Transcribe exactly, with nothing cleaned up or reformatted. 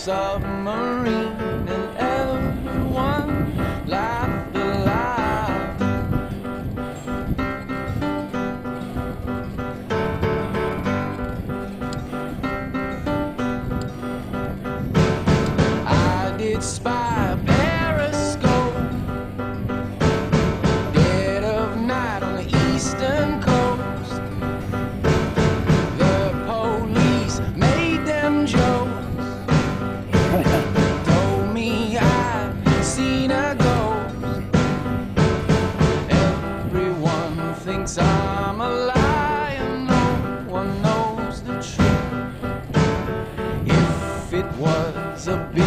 submarine, and everyone laughed aloud. I did spy a periscope, dead of night on the eastern coast. The police made them jokes, told me I'd seen a ghost. Everyone thinks I'm a liar, no one knows the truth. If it was a big